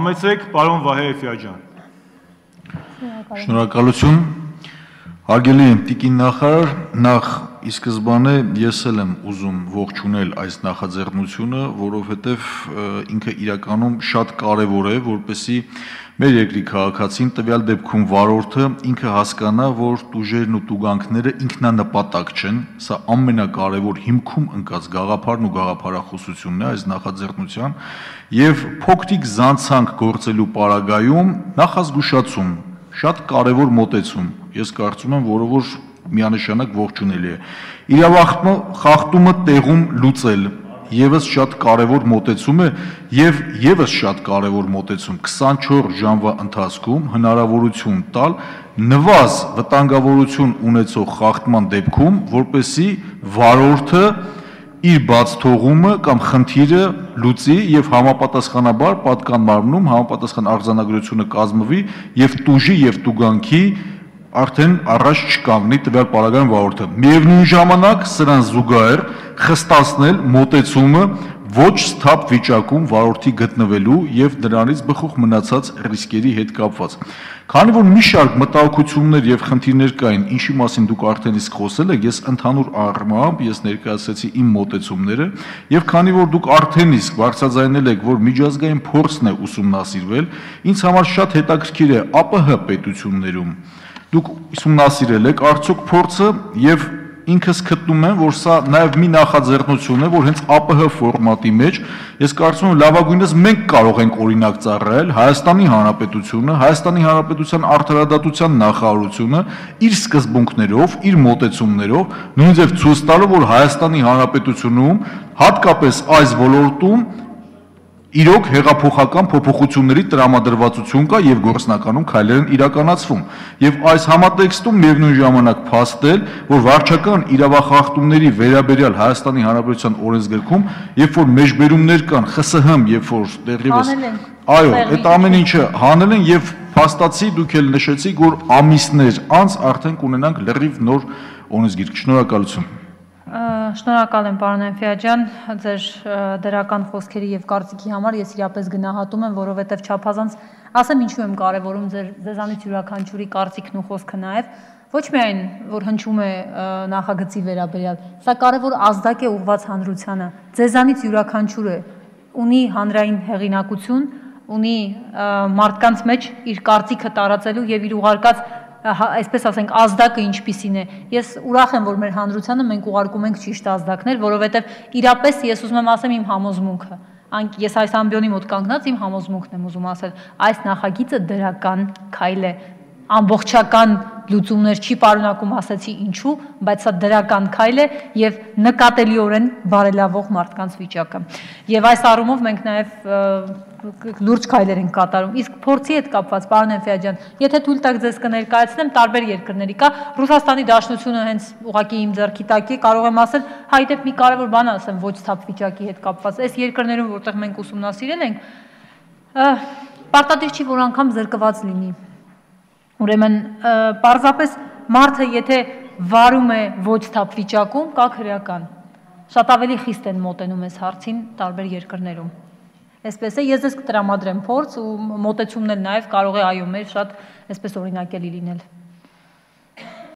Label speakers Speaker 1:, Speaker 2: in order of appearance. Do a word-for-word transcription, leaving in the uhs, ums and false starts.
Speaker 1: Համեցեք, պարոն Վահե Էֆիաջյան։
Speaker 2: Շնորհակալություն։ Հարգելի տիկին նախարար, նախ ի սկզբանե ես էլ եմ ուզում ողջունել այս նախաձեռնությունը, որովհետև ինքը իրականում շատ կարևոր է, որպեսզի մեր երկրի քաղաքացին, տվյալ դեպքում վարորդը ինքը հասկանա, որ տուժերն ու տուգանքները ինքնանպատակ չեն, սա ամենակարևոր հիմքում ընկած գաղափարն ու գաղափարախոսությունն է այս նախաձեռնության, եւ փոքրիկ զանցանք գործելու պարագայում նախազգուշացում, շատ կարևոր մոտեցում, ես կարծում եմ, որը որ միանշանակ ողջունելի է։ Իրավախախտումը տեղում լուծել եւս շատ կարևոր մոտեցում է եւ եւս շատ կարևոր մոտեցում քսանչորս ժամվա ընթացքում հնարավորություն տալ նվազ վտանգավորություն ունեցող խախտման դեպքում, որպեսզի վարորդը իր բաց թողումը կամ խնդիրը լուծի եւ համապատասխանաբար պատկան մարմնում համապատասխան արձանագրությունը կազմվի եւ տուժի եւ տուգանքի արդեն առաջ չկանգնի տվյալ պարագայում վարորդը։ Միևնույն ժամանակ սրան զուգահեռ խստացնել մոտեցումը ոչ սթափ վիճակում վարորդի գտնվելու եւ նրանից բխող մնացած ռիսկերի հետ կապված։ Քանի որ մի շարք մտահոգություններ եւ խնդիրներ կային, ինչի մասին դուք արդեն իսկ խոսել եք, ես ընդհանուր առմամբ ես ներկայացրեցի իմ մոտեցումները եւ քանի որ դուք արդեն իսկ բարձրաձայնել եք, որ միջազգային փորձն է ուսումնասիրվել, ինձ համար շատ հետաքրքիր է ԱՊՀ պետություններում դուք ուսումնասիրել եք արդյոք փորձը եւ ինքս գտնում եմ, որ սա նաեւ մի նախաձեռնություն է, որ հենց ԱՊՀ ֆորմատի մեջ ես կարծում եմ լավագույնս մենք կարող ենք օրինակ ծառայել Հայաստանի Հանրապետությունը, Հայաստանի Հանրապետության արդարադատության նախարարությունը իր սկզբունքներով, իր մոտեցումներով, նույնիսկ ցույց տալով, որ Հայաստանի Հանրապետությունում հատկապես այս ոլորտում իրոք հեղափոխական փոփոխությունների տրամադրվածություն կա եւ գործնականում քայլեր են իրականացվում եւ այս համատեքստում միևնույն ժամանակ փաստել, որ վարչական իրավախախտումների վերաբերյալ Հայաստանի Հանրապետության օրենսգրքում, երբ որ մեջբերումներ կան ԽՍՀՄ, երբ որ դեռևս այո, այդ ամեն ինչը հանել են եւ փաստացի դուք էլ նշեցիք, որ ամիսներ անց արդեն կունենանք լրիվ նոր օրենսգիրք։ Շնորհակալություն։
Speaker 3: Շնորհակալ եմ պարոն Էֆիաջյան, ձեր դրական խոսքերի եւ կարծիքի համար ես իրապես գնահատում եմ, որովհետեւ չափազանց ասեմ ինչու եմ կարեւորում ձեր ձեզանից յուրաքանչյուրի կարծիքն ու խոսքը նաեւ ոչ միայն որ հնչում է նախագծի վերաբերյալ, սա կարեւոր ազդակ է ուղղված հանրությանը, ձեզանից յուրաքանչյուրը ունի հանրային հեղինակություն, ունի մարդկանց մեջ իր կարծիքը տարածելու եւ իր ուղարկած այսպես ասենք ազդակը ինչպիսին է։ Ես ուրախ եմ, որ մեր հանրությանը մենք ուղարկում ենք ճիշտ ազդակներ, որովհետև իրապես ես ուզում եմ ասեմ իմ համոզմունքը։ Ես այս ամբիոնի մոտ կանգնած իմ համոզմունքն եմ ուզում ասել։ Այս նախագիծը դրական քայլ է, ամբողջական լուծումներ չի պարունակում, ասացի ինչու, բայց սա դրական քայլ է եւ նկատելիորեն բարելավող մարդկանց վիճակը։ Եվ այս առումով մենք նաեւ լուրջ քայլեր ենք կատարում։ Իսկ փորձի հետ կապված, պարոն Էֆիաջյան, եթե թույլ տաք ձեզ կներկայացնեմ տարբեր երկրների կա, Ռուսաստանի Դաշնությունը հենց ուղղակի իմ ձեռքի տակ է, կարող եմ ասել, հայդեպ մի կարևոր բան ասեմ ոչ սթափ վիճակի հետ կապված։ Այս երկրներում, որտեղ մենք ուսումնասիրել ենք, պարտադիր չի, որ անգամ զրկված լինի։ Ուրեմն պարզապես մարդը եթե վարում է ոչ սթափ վիճակում, կա քրեական։ Շատ ավելի խիստ են մոտենում այս հարցին տարբեր երկրներում։ Այսպես է, ես ձեզ կտրամադրեմ փորձ ու մոտեցումն էլ նաև կարող է այո մեր շատ այսպես օրինակելի լինել։